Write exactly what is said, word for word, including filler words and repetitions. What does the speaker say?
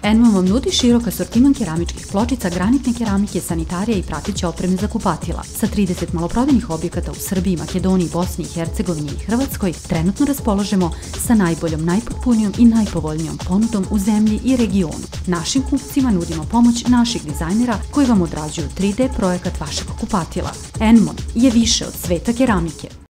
Enmon vam nudi širok asortiman keramičkih pločica, granitne keramike, sanitarija i prateće opreme za kupatila. Sa trideset maloprodajnih objekata u Srbiji, Makedoniji, Bosni i Hercegovini i Hrvatskoj trenutno raspolažemo sa najboljom, najpotpunijom i najpovoljnijom ponudom u zemlji i regionu. Našim kupcima nudimo pomoć naših dizajnera koji vam odrađuju tri D projekat vašeg kupatila. Enmon je više od sveta keramike.